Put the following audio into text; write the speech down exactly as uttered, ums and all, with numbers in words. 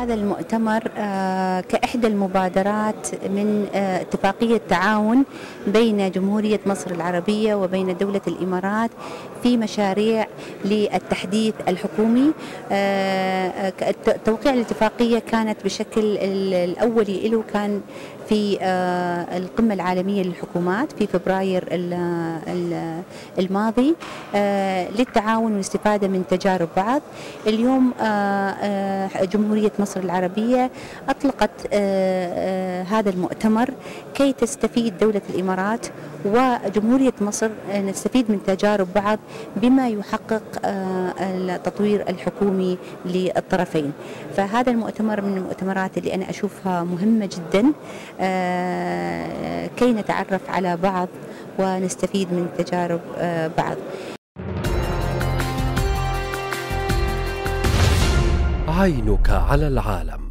هذا المؤتمر كإحدى المبادرات من اتفاقية تعاون بين جمهورية مصر العربية وبين دولة الإمارات في مشاريع للتحديث الحكومي. توقيع الاتفاقية كانت بشكل الأولي له كان في القمة العالمية للحكومات في فبراير الماضي للتعاون والاستفادة من تجارب بعض. اليوم جمهورية مصر العربية أطلقت هذا المؤتمر كي تستفيد دولة الإمارات وجمهورية مصر نستفيد من تجارب بعض بما يحقق التطوير الحكومي للطرفين. فهذا المؤتمر من المؤتمرات اللي أنا أشوفها مهمة جدا كي نتعرف على بعض ونستفيد من تجارب بعض. عينك على العالم.